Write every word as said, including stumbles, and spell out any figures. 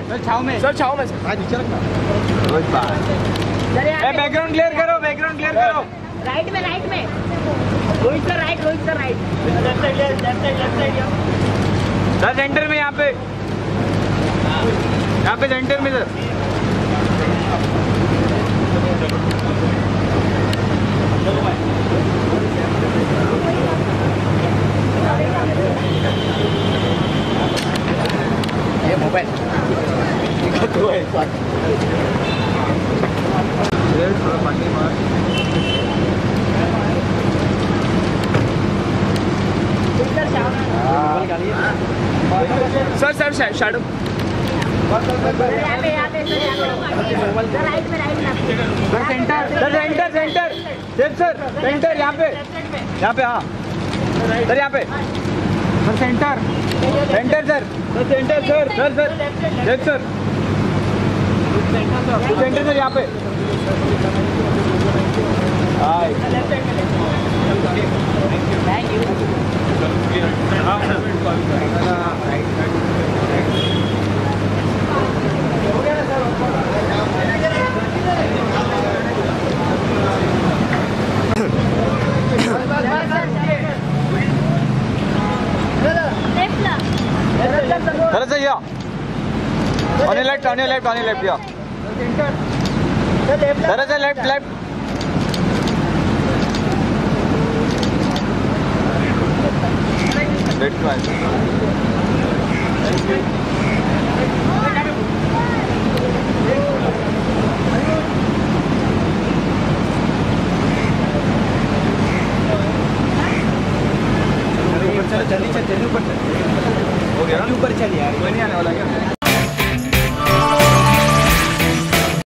Sir छाव में, sir छाव में सर। बैकग्राउंड क्लियर करो, बैकग्राउंड क्लियर करो। राइट में, राइट में Rohit sir, right Rohit sir, right left side, left side, left side sir centre में, यहाँ पे यहाँ पे सेंटर में सर। ये mobile sir sir shadow right में, राइट में sir centre, sir centre, centre safe sir, centre यहाँ पे, यहाँ पे हाँ सर, यहाँ पे sir centre, centre sir, sir centre sir, sir sir safe sir, centre sir यहाँ पे। Hi thank you. Sir, sir, yeah. On your left, on your left, on your left, yeah. Sir, sir, left, left. Left one. Thank you. जल्दी चल, जल्दी ऊपर चल। हो गया ऊपर चल यार, कोई नहीं आने वाला क्या?